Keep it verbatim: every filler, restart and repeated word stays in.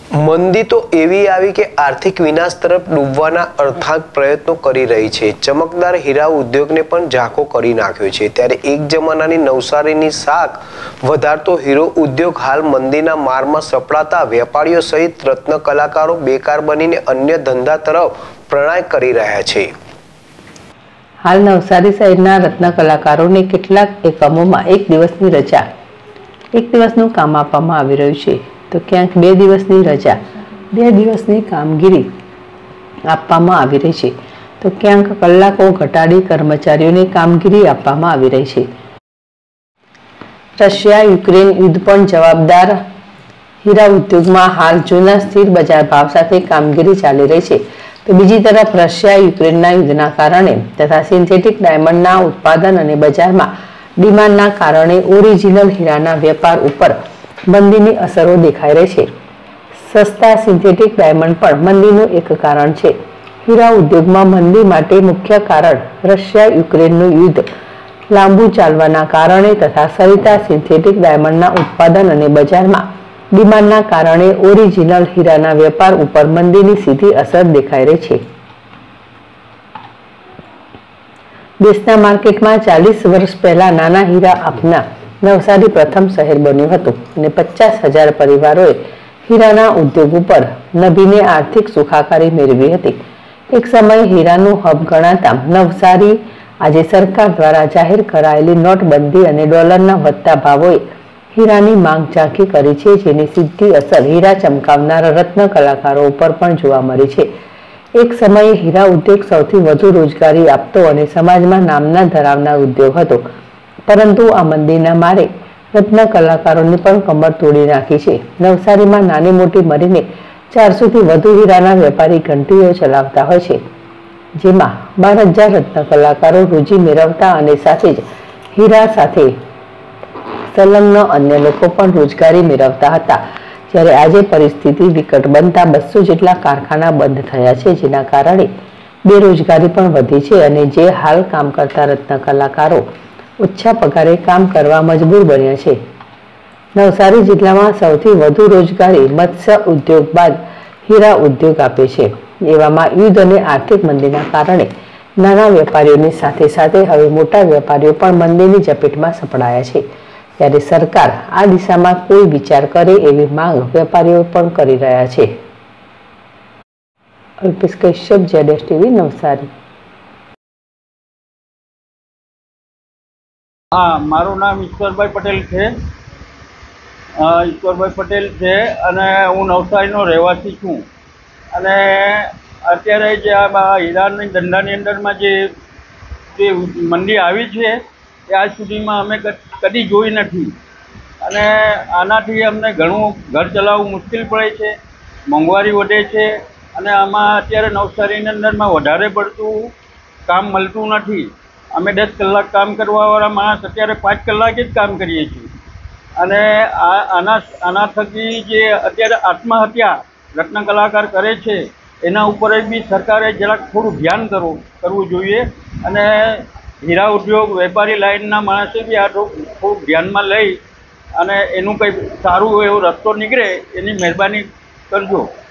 મંદી તો એવી આવી કે આર્થિક વિનાશ તરફ ડૂબવાના અર્થાત પ્રયત્નો કરી રહી છે। ચમકદાર હીરા ઉદ્યોગને પણ ઝાંખો કરી નાખ્યો છે। ત્યારે એક જમાનાની નવસારીની શાખ વધારતો હીરો ઉદ્યોગ હાલ મંદીના મારમાં સપડાતા વેપારીઓ સહિત રત્ન કલાકારો બેકાર બનીને અન્ય ધંધા તરફ પ્રયાણ કરી રહ્યા છે। હાલ નવસારી શહેરના રત્ન કલાકારોને કેટલાક એકમોમાં એક દિવસની રજા એક દિવસનું કામ આપવામાં આવી રહ્યું છે, તો ક્યાંક બે દિવસની રજા બે દિવસની કામગીરી આપવામાં આવી રહી છે, તો ક્યાંક કલાકો ઘટાડી કર્મચારીઓને કામગીરી આપવામાં આવી રહી છે। રશિયા યુક્રેન યુદ્ધ પણ જવાબદાર હીરા ઉદ્યોગમાં હાલ જૂના સ્થિર બજાર ભાવ સાથે કામગીરી ચાલી રહી છે, તો બીજી તરફ રશિયા યુક્રેનના યુદ્ધના કારણે તથા સિન્થેટિક ડાયમંડના ઉત્પાદન અને બજારમાં ડિમાન્ડના કારણે ઓરિજિનલ હીરાના વેપાર ઉપર મંદીની અસરો દેખાઈ રહી છે। સસ્તા સિન્થેટિક ડાયમંડ પણ મંદીનું એક કારણ છે। હીરા ઉદ્યોગમાં મંદી માટે મુખ્ય કારણ રશિયા યુક્રેનનું યુદ્ધ લાંબુ ચાલવાના કારણે તથા સરિતા સિન્થેટિક ડાયમંડના ઉત્પાદન અને બજારમાં ડિમાન્ડના કારણે ઓરિજિનલ હીરાના વેપાર ઉપર મંદીની સીધી અસર દેખાઈ રહી છે। દેશના માર્કેટમાં ચાલીસ વર્ષ પહેલા નાના હીરા આપનાર નવસારી પ્રથમ શહેર બન્યું હતું અને પચાસ હજાર પરિવારોએ હીરાના ઉદ્યોગ ઉપર નભીને આર્થિક સુખાકારી મેળવી હતી। એક સમયે હીરાનું હબ ગણાતા નવસારી આજે સરકાર દ્વારા જાહેર કરાયેલી નોટબંધી અને ડોલરના વધતા ભાવોએ હીરાની માંગ ઝાંખી કરી છે, જેની સીધી અસર હીરા ચમકાવનારા રત્ન કલાકારો ઉપર પણ જોવા મળી છે। એક સમયે હીરા ઉદ્યોગ સૌથી વધુ રોજગારી આપતો અને સમાજમાં નામના ધરાવનાર ઉદ્યોગ હતો, પરંતુ આ મંદીના મારે રત્ન કલાકારોની પણ કમર તોડી નાખી છે। નવસારીમાં નાની મોટી મળીને ચારસોથી વધુ હીરાના વેપારી ઘંટીઓ ચલાવતા હોય છે, જેમાં બાર હજાર રત્ન કલાકારો રોજી મેળવતા અને સાથે જ હીરા સાથે સંલગ્ન અન્ય લોકો પણ રોજગારી મેળવતા હતા। જ્યારે આજે પરિસ્થિતિ વિકટ બનતા બસો જેટલા કારખાના બંધ થયા છે, જેના કારણે બેરોજગારી પણ વધી છે અને જે હાલ કામ કરતા રત્ન કલાકારો ઓછા પગારે કામ કરવા મજબૂર બન્યા છે। નવસારી જિલ્લામાં સૌથી વધુ રોજગારી મત્સ્ય ઉદ્યોગ બાદ હીરા ઉદ્યોગ આપે છે। એવામાં યુદ્ધ અને આર્થિક મંદીના કારણે નાના વેપારીઓની સાથે સાથે હવે મોટા વેપારીઓ પણ મંદીની ઝપેટમાં સપડાયા છે, ત્યારે સરકાર આ દિશામાં કોઈ વિચાર કરે એવી માંગ વેપારીઓ પણ કરી રહ્યા છે। અલ્પેશ કશ્યપ, જેડેશ ટીવી, નવસારી। હા, મારું નામ ઈશ્વરભાઈ પટેલ છે। ઈશ્વરભાઈ પટેલ છે અને હું નવસારીનો રહેવાસી છું। અને અત્યારે જે આ હીરાની ધંધાની અંદરમાં જે જે મંદી આવી છે એ આજ સુધીમાં અમે કદી જોઈ નથી અને આનાથી અમને ઘણું ઘર ચલાવવું મુશ્કેલ પડે છે, મોંઘવારી વધે છે અને આમાં અત્યારે નવસારીની અંદરમાં વધારે પડતું કામ મળતું નથી। અમે દસ કલાક કામ કરવાવાળા માણસ અત્યારે પાંચ કલાકે જ કામ કરીએ છીએ અને આ આના આના થકી જે અત્યારે આત્મહત્યા રત્ન કલાકાર કરે છે એના ઉપર બી સરકારે જરાક થોડું ધ્યાન કરવું કરવું જોઈએ અને હીરા ઉદ્યોગ વેપારી લાઇનના માણસે બી આ થોડુંક ધ્યાનમાં લઈ અને એનું કંઈ સારું એવો રસ્તો નીકળે એની મહેરબાની કરજો।